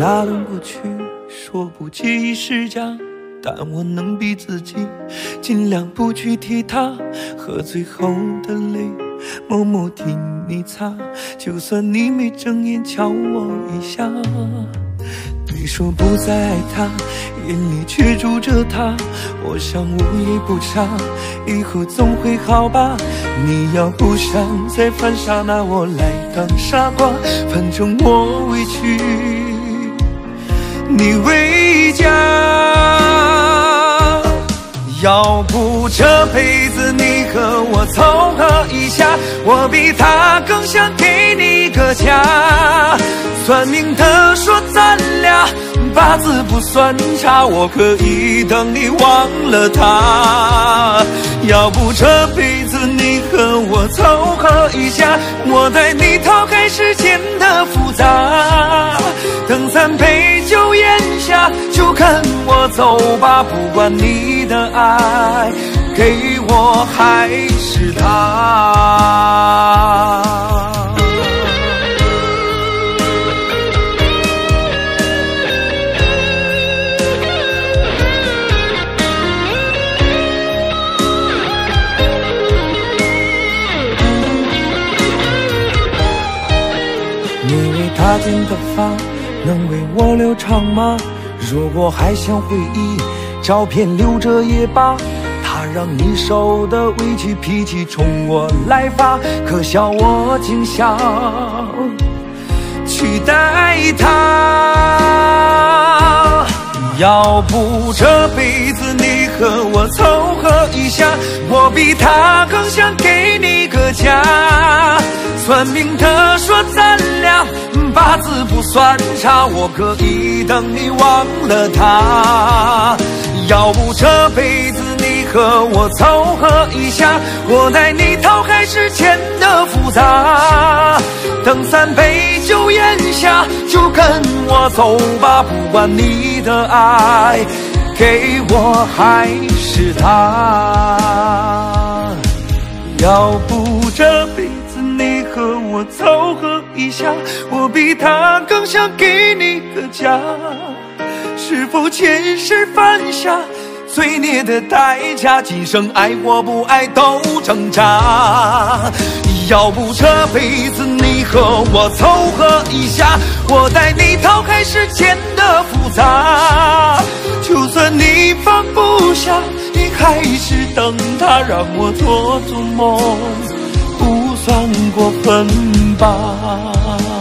那段过去，说不介意是假，但我能逼自己尽量不去提它，喝醉后的泪默默替你擦，就算你没睁眼瞧我一下。你说不再爱他，眼里却住着他，我想我也不差，以后总会好吧。你要不想再犯傻，拿我来当傻瓜，反正我委屈你回家。要不这辈子你和我凑合一下，我比他更想给你个家。算命的说咱俩八字不算差，我可以等你忘了他。要不这辈子你和我凑合一下，我带你逃开世间的复杂。等3杯酒咽下，就跟我走吧，不管你的爱给我还是他。你为他剪的发能为我留长吗？如果还想回忆，照片留着也罢。他让你受的委屈，脾气冲我来发，可笑我竟想取代他。要不这辈子你和我凑合一下，我比他更想给你个家。算命的说咱俩八字不算差，我可以等你忘了他。要不这辈子你和我凑合一下，我带你逃开世间的复杂。等3杯酒咽下，就跟我走吧，不管你的爱给我还是他。要不这辈子你和我凑合一下，我比他更想给你个家。是否前世犯下罪孽的代价，今生爱或不爱都挣扎。要不这辈子你和我凑合一下，我带你逃开世间的复杂。就算你放不下，你还是等他，让我做做梦，不算过分吧。